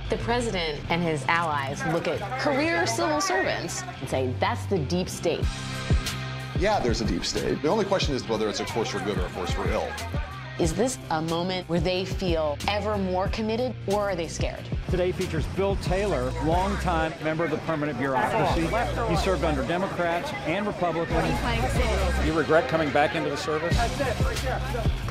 The president and his allies look at career civil servants and say, that's the deep state. Yeah, there's a deep state. The only question is whether it's a force for good or a force for ill. Is this a moment where they feel ever more committed, or are they scared? Today features Bill Taylor, longtime member of the permanent bureaucracy. He served under Democrats and Republicans. You regret coming back into the service? That's it, right there.